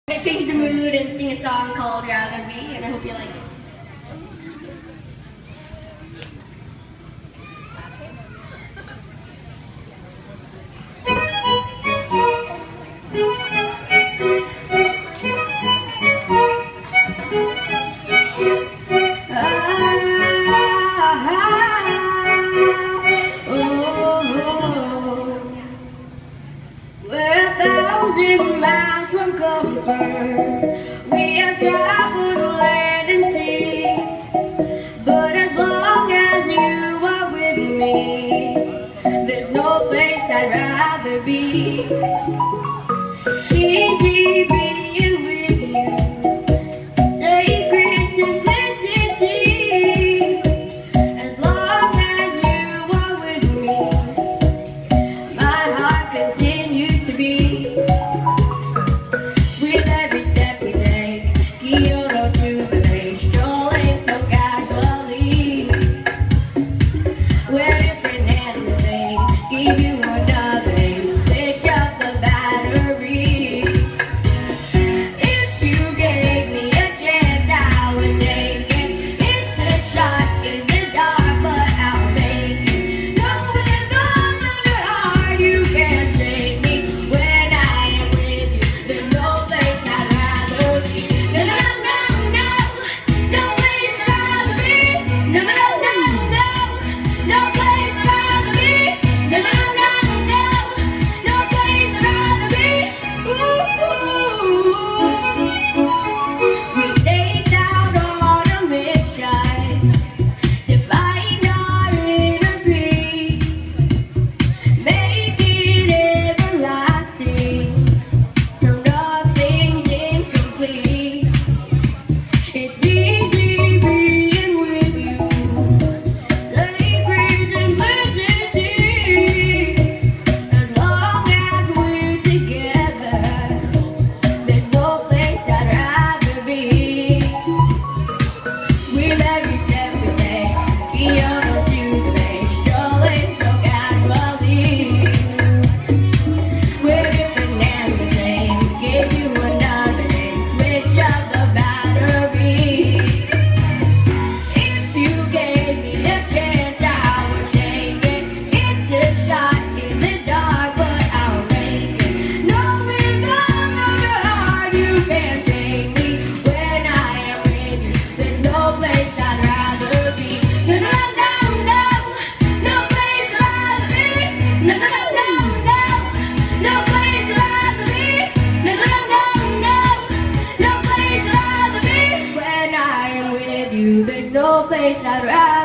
I'm gonna change the mood and sing a song called Rather Be, and I hope you like it. Miles from comfort, we have traveled land and sea, but as long as you are with me, there's no place I'd rather be. Easy being with you, sacred simplicity, as long as you are with me, my heart continues to beat. There's no place I'd rather